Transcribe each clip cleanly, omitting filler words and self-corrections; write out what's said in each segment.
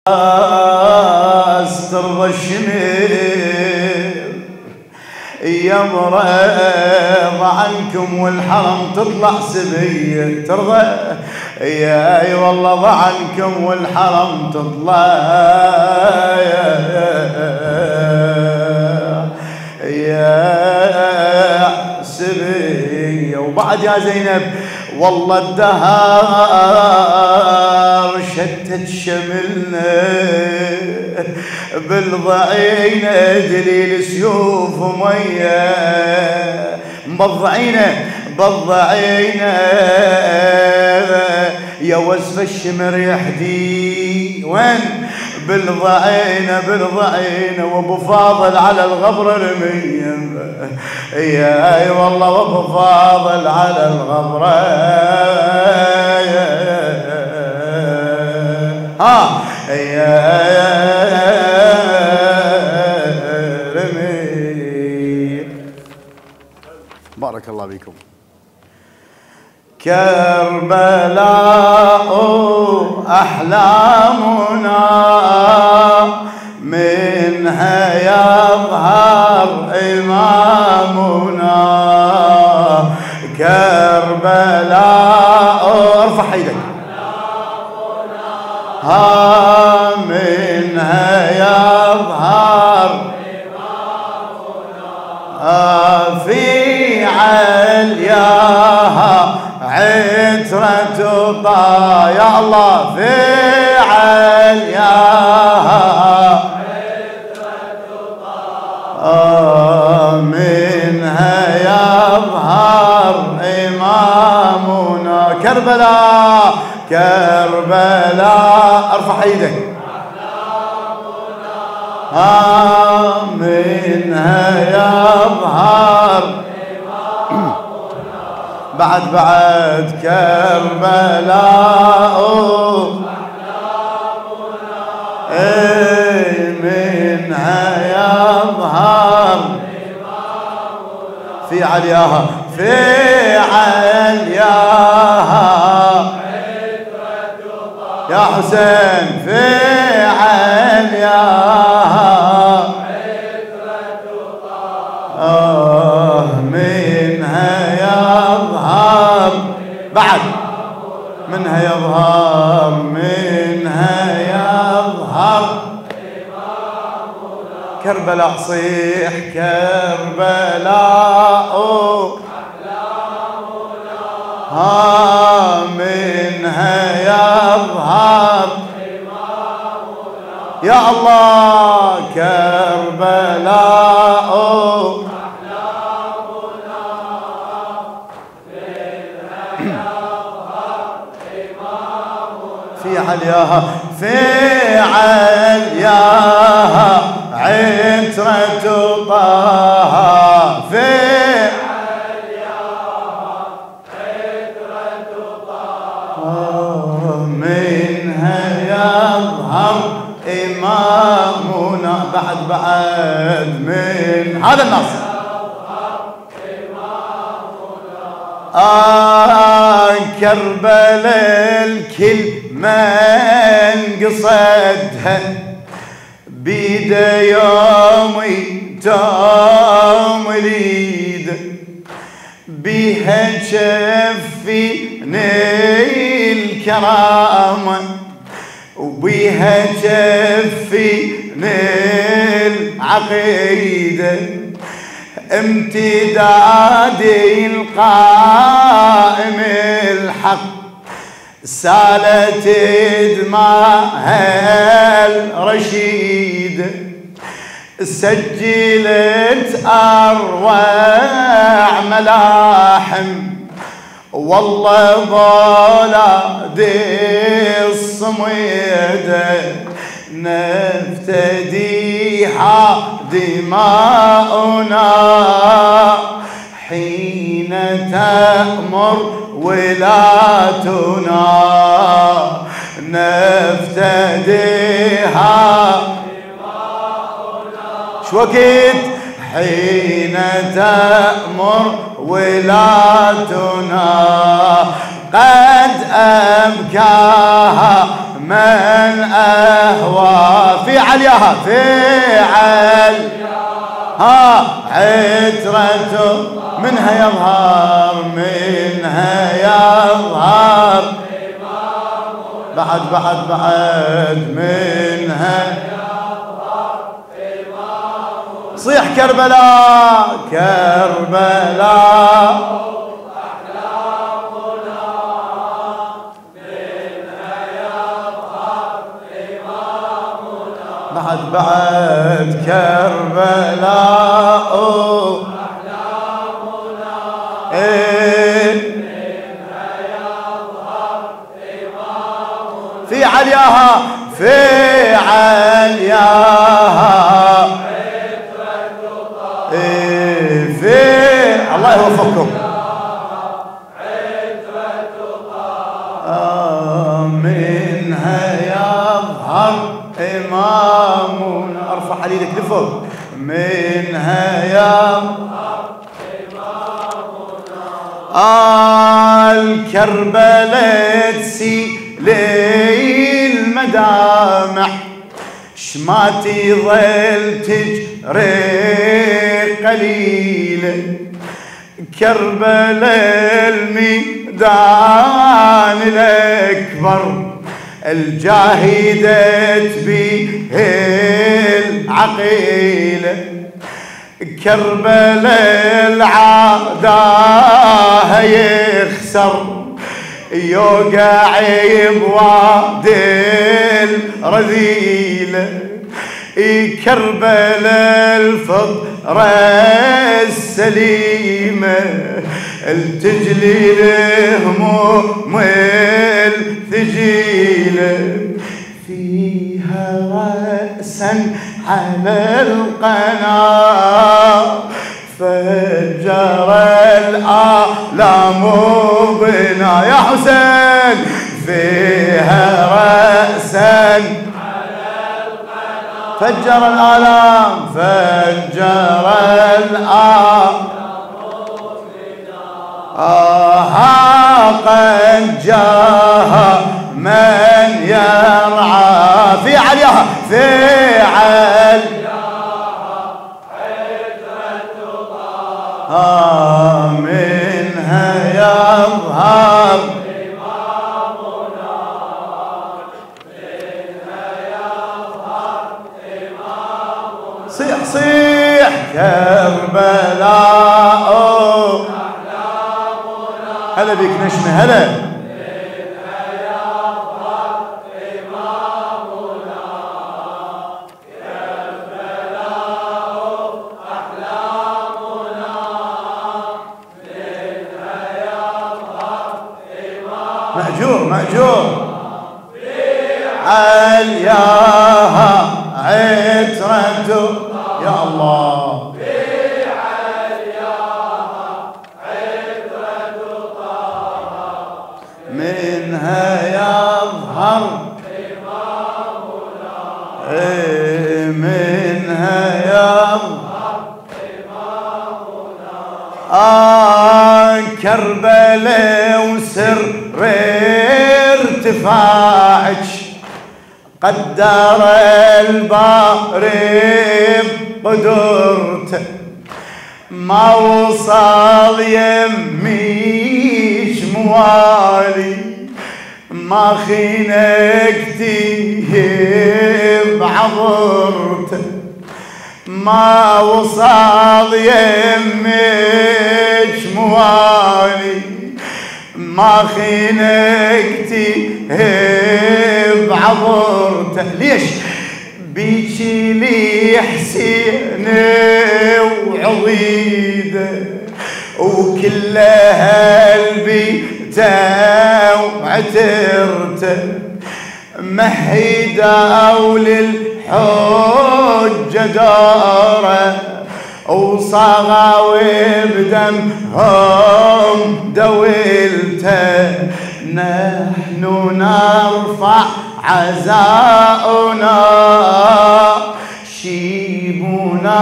ترضى الشمير يمرض عنكم والحرم تطلع سبية ترضى يا اي والله ضعنكم والحرم تطلع يا سبية. وبعد يا زينب والله الدهر شتت شملنا بالضعينة دليل سيوف ومية مبضعينة بالضعينة يا وصف الشمر يحدي وين بالضعينة بالضعينة وابو فاضل على الغبر رمية يا اي والله وابو فاضل على الغبر يا رمي. بارك الله بكم. كربلاء أحلامنا منها يظهر إمامنا كربلاء ارفع يدك منها يظهر إمامنا في علياها عترة طا يا الله في علياها عترة طا منها يظهر إمامنا كربلاء كربلاء ارفع ايدك منها يظهر بعد كربلاء منها يظهر في علياها في علياها يا حسين في علياها منها يظهر بعد منها يظهر منها يظهر كربلاء صيح كربلاء منها يظهر يا الله كربلاء في علياها في علياها عترة طه في علياها عترة طه منها يظهر إمامنا بعد من هذا النص كربلاء الكل ما انقصدها بيده يومي توم اليد بيها تشفيني الكرامة وبيها تشفيني العقيدة امتدادي القائم الحق سالت دماها الرشيد سجلت أروع ملاحم والله ضلادي الصميدة نفتديها دماؤنا حين تأمر ولاتنا نفتديها شو وقت حين تأمر ولاتنا قد أبكاها من أهوى في عليها في عترته منها يظهر بعد منها صيح كربلاء بعد كربلاء في علياها في الله يوفقكم منها يظهر إمامنا ارفع حليلك لفوق منها يظهر إمامنا الكربلاء تسيلي المدامع شماتي ظل تجري قليله كربلاء الميدان الأكبر الجاهدت به العقيلة كربلاء العداها يخسر يوقع بوادي الرذيلة كربلاء الفطرة السليمة التجلي الهموم الثجيلة فيها رأسا على القناة فجر الآلام بنا يا حسين فيها رأسا على القناة فجر الآلام قد جاء من يرعى في عليها منها يظهر إمامنا صيح كربلاء هلا بيك نشمة هلا مأجور علياها عترته يا الله منها يظهر منها يظهر كربلاء وسر ارتفاعك قدر الباري بقدرته ما وصل يميش موالي ما خينكتي بعبرته ما وصل يميش موالي ما خينكتي بعبرته ليش بيجي لي حسين وعضيده وكلها البيتا وعترته مهيدا وللحجة داره وصغى بدمهم دولته نحن نرفع عزاؤنا شيبنا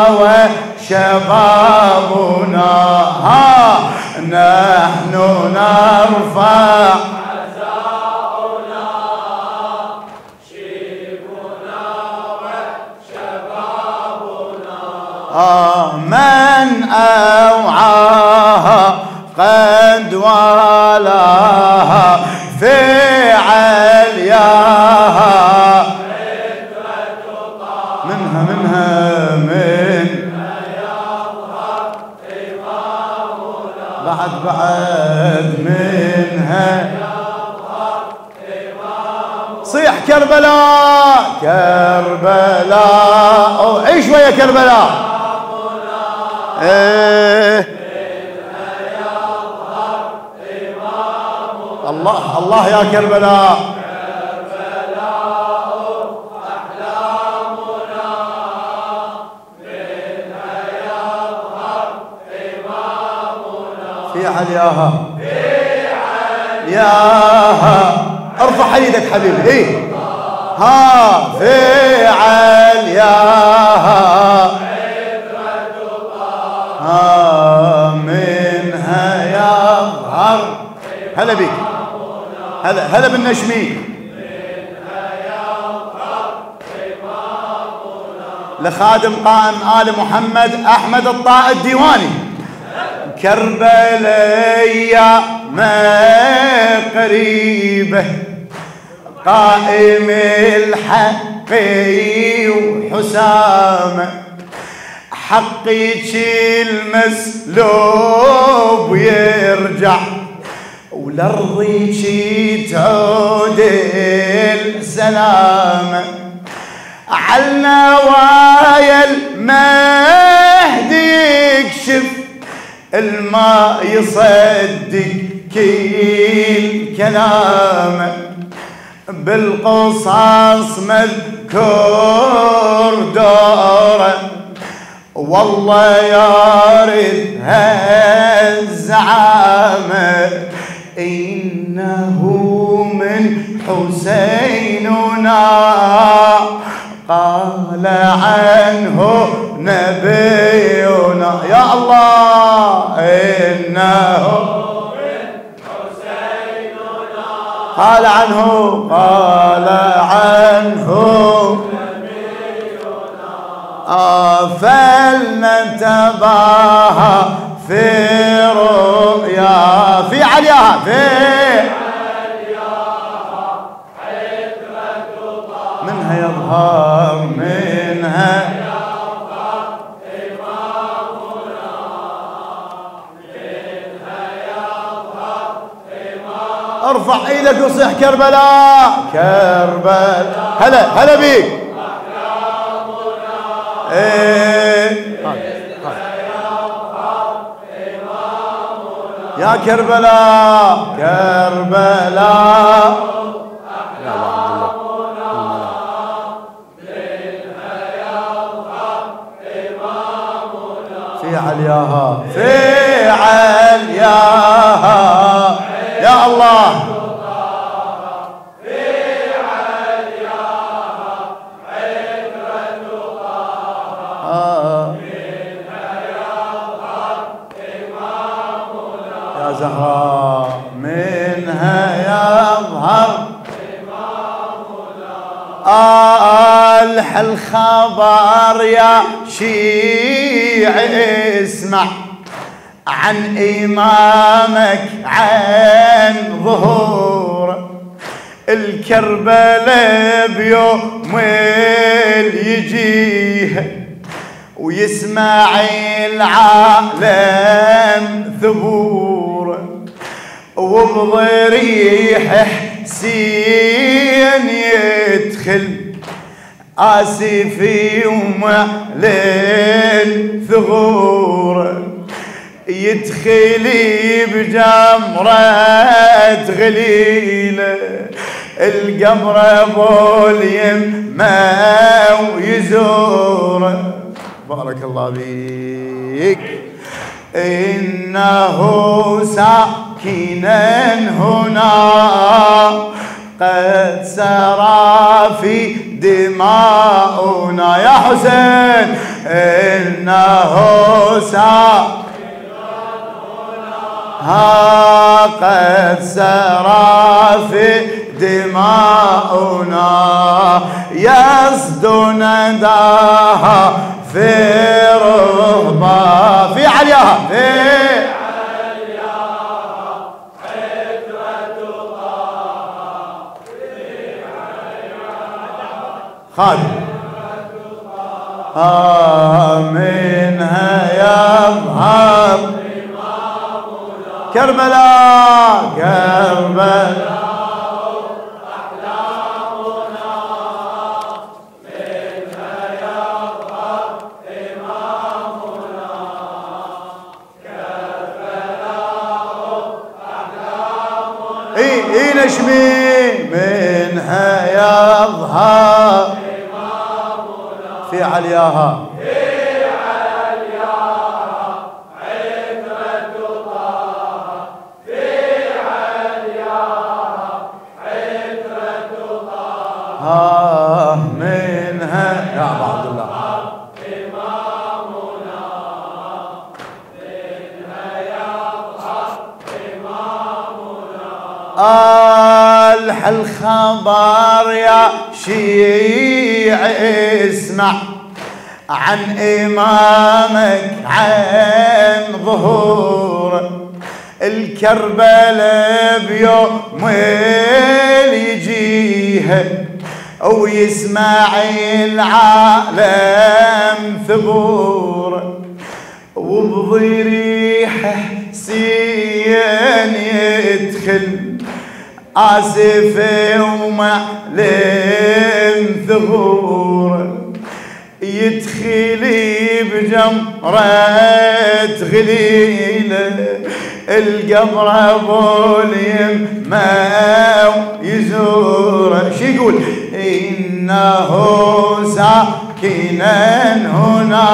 وشبابنا نحن نرفع عزاؤنا من أوعاها قد والاها في علياها منها بعد منها صيح كربلاء كربلاء عيش ويا كربلاء الله الله يا كربلاء في علياها ارفع ايدك حبيبي ايه ها في علياها منها يظهر هلا بك هلا بالنشمي لخادم قائم آل محمد أحمد الطائي الديواني كربلاء ما قريبه قائم الحق وحسامه حقك المسلوب يرجع ولرضيك تعود السلامه عالنوايا المهدي يكشف الما يصدق كل كلامه بالقصص مذكور دوره والله يارد هالزعامه إنه من حسيننا قال عنه نبينا يا الله إنه من حسيننا قال عنه نبينا فلنتباهى في رؤيا في علياها منها يظهر ارفع ايدك وصيح كربلاء هلا بيك يا كربلاء في علياها يا الله يا زهراء منها يظهر الخبر يا شيعي اسمع عن إمامك عن ظهور الكربلاء بيوم يجيه ويسمع العالم ثبور وبضريح حسين يدخل آسف يوم ليل ثغور يدخلي بجمرة غليلة القمر ابو اليمة ويزور بارك الله بيك إنه ساكنا هنا قد سرى في دماؤنا يا حسين إنه ساكنا قد سرى في دماؤنا يصد نداها في رهبة في علياها في خادم منها يظهر كربلاء كربلاء منها يظهر إمامنا كربلاء أحلامنا نشمي منها يظهر في علياها في علياها عترة طه في علياها عترة طه منها يا أبا عبد الله إمامنا منها يظهر إمامنا الخبر يا شيع اسمع عن إمامك عن ظهور الكربلاء بيوم يجيها ويسمع العالم ثبور وبضريحه حسين يدخل آسف ومعلم ثغور يدخلي بجمرة غليلة القبر ابو اليمة يزور شو يقول إنه ساكنا هنا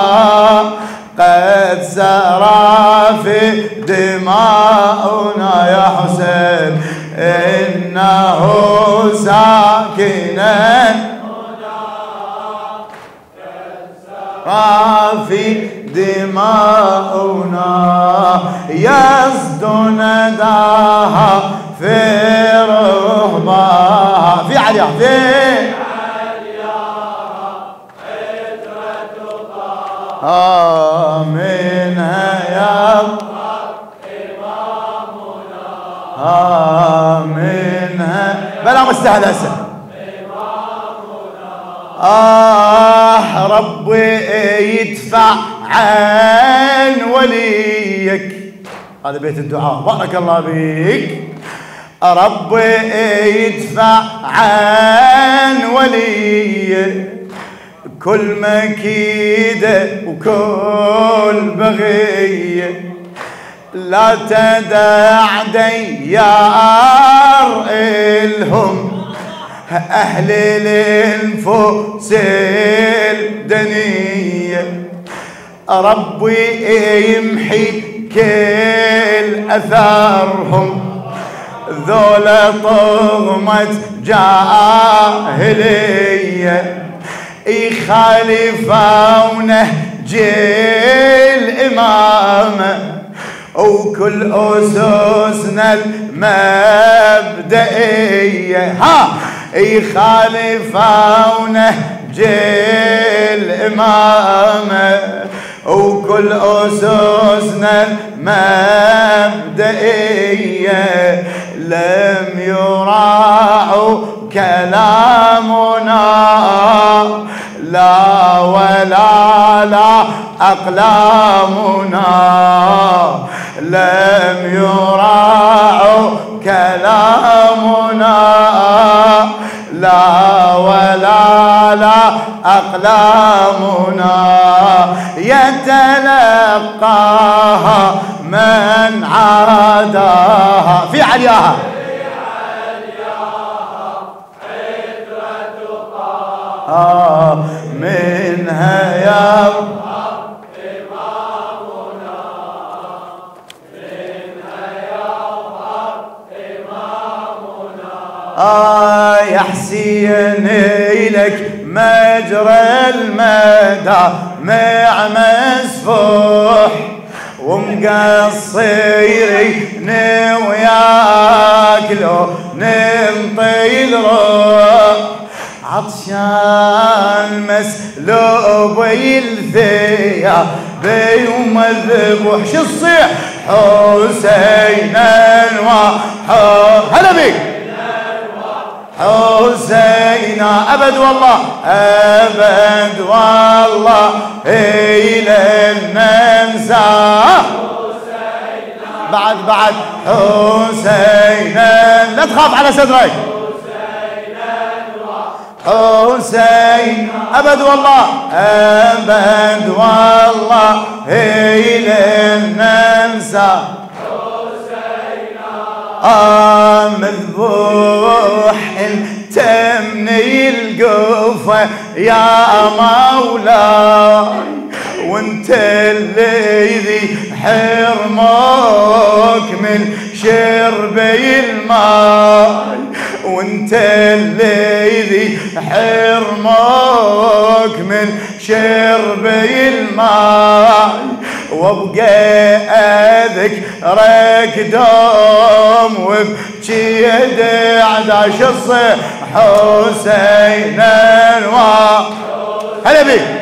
قد سرى في دماؤنا يا حسين إنه ساكنا في دماؤنا يصد نداها في رهباها في عليها في علياها منها يظهر إمامنا منها بلا مستهل هسه ربي يدفع عن وليك هذا بيت الدعاء بارك الله بيك ربي يدفع عن وليك كل مكيدة وكل بغية لا تدع ديار إلهم أهل الأنفس الدنية ربي يمحي كل أثارهم ذولا طغمة جاهلية يخالفون جيل إمامه وكل أسسنا المبدئية يخالفون جيل إمامه وكل أسسنا المبدئية لم يراعوا كلامنا لا ولا لا أقلامنا لم يراعوا كلامنا لا ولا لا أقلامنا يتلقاها من عاداها في علياها منها يظهر إمامنا منها يظهر إمامنا يا حسين إلك مجرى المدى مع مسفوح ومقصيرين وياك لو ننطي الروح عطشان مسلوب الثياب ومذبوح شو الصيح حسينا هلا بيك حسينا أبد والله أبد والله إلى ننسى بعد حسينا لا تخاف على صدرك حسين أبد والله أبد والله إلى ننسى مذبوح انت من القفا يا مولاي وانت الذي حرمك من شرب الماء وانت الذي حرمك من شرب الماء وابقى اذكرك دوم وبجي دعداش الصيح حسينا هلا بيك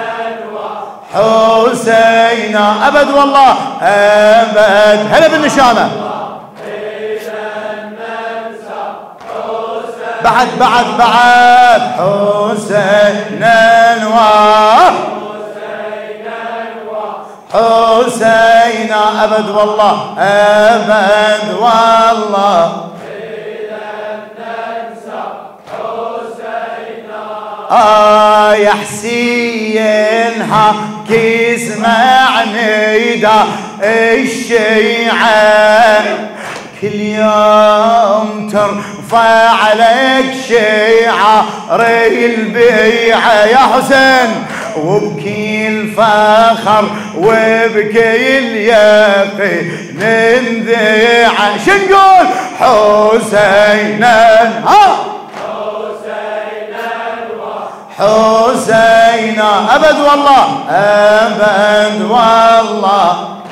حسينا أبد والله أبد هلا بالنشامة بعد حسينا حسينا أبد والله أبد والله يا حسين هاك اسمعني دا الشيعة كل يوم ترفع لك شعار البيعة يا حسين وبكل فخر وبكل يقين نذيع شنقول حسينا حسينا أبد والله أبد والله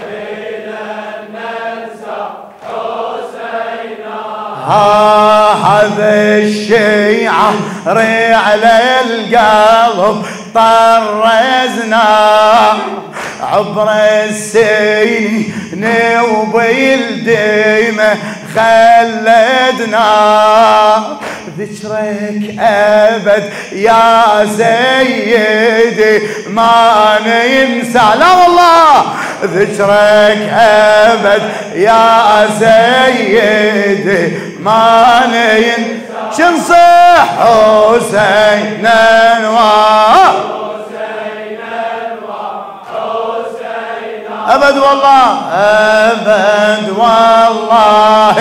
هذا الشيعة على القلب طرزنا عبر السنين وبالديمة خلدنا ذكرك أبد يا سيدي ما ننسى لا والله ذكرك أبد يا سيدي ما ننسى شنصح حسينا أبد والله أبد والله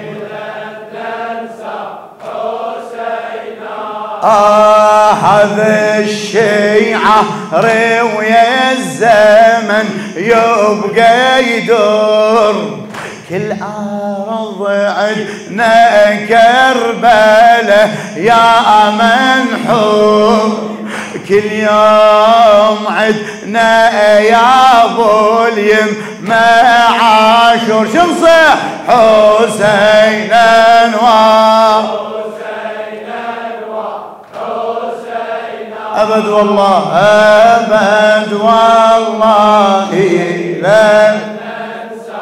هذا الشيعة روي الزمن يبقى يدور كل أرض عدنا كربلة يا منحور كل يوم عدنا يا ابو اليم عاشور شنصح حسينا أبد والله أبد والله لا ننسى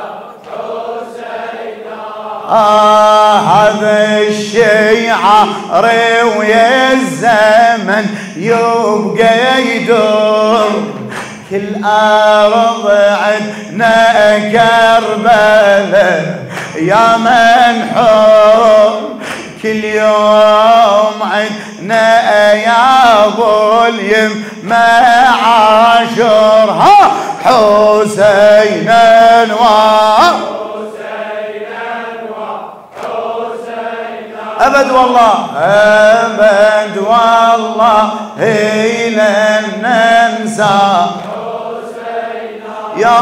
حسينا هذا الشيعة روي الزمن يبقى يدور كل أرض عدنا كربلة يا منحور كل يوم عدنا يا ابو اليم عاشور حسينا أبد والله أبد والله إلى ننسى يا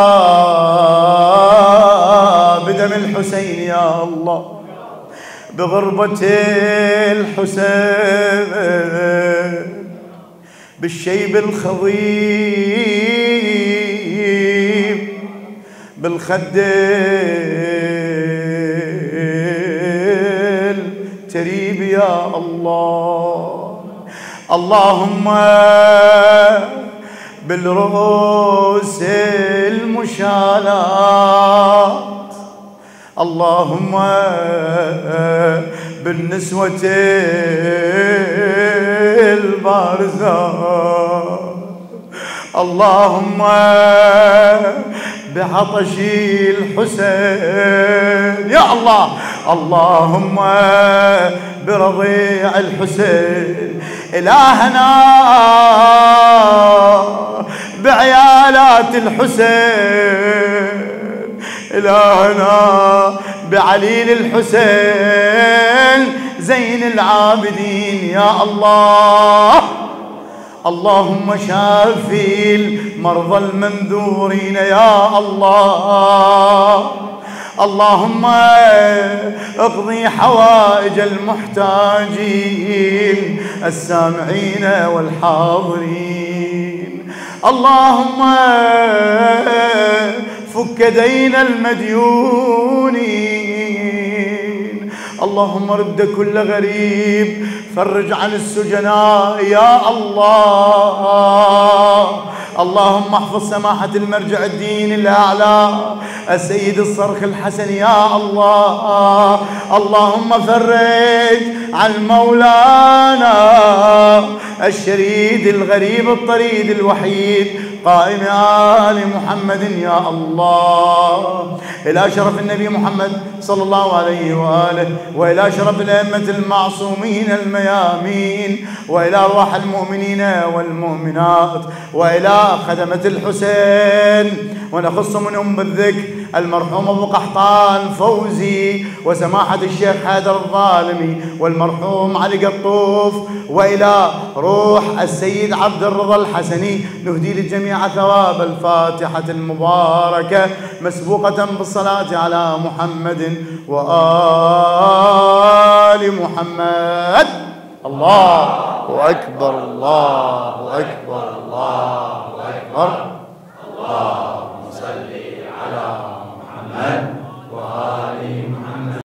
الله بدم الحسين يا الله بغربة الحسين بالشيب الخضيب بالخد التريب يا الله اللهم بالرؤوس المشالات، اللهم بالنسوة البارزات، اللهم بعطش الحسين يا الله، اللهم برضيع الحسين، إلهنا بعيالات الحسين، إلهنا بعليل الحسين زين العابدين يا الله. اللهم شافي المرضى المنذورين يا الله، اللهم اقضي حوائج المحتاجين السامعين والحاضرين، اللهم فك دين المديونين، اللهم رد كل غريب، فرج عن السجناء يا الله. اللهم احفظ سماحة المرجع الدين الأعلى السيد الصرخ الحسن يا الله. اللهم فرج عن مولانا الشريد الغريب الطريد الوحيد قائم آل محمد يا الله، إلى شرف النبي محمد صلى الله عليه وآله، وإلى شرف الأئمة المعصومين الميامين، وإلى أرواح المؤمنين والمؤمنات، وإلى خدمة الحسين، ونخص منهم بالذكر المرحوم أبو قحطان فوزي، وسماحة الشيخ حيدر الظالمي، والمرحوم علي قطوف، وإلى روح السيد عبد الرضا الحسني. نهدي للجميع ثواب الفاتحة المباركة مسبوقة بالصلاة على محمد وآل محمد. الله أكبر، الله أكبر، الله أكبر. اللهم صل على محمد.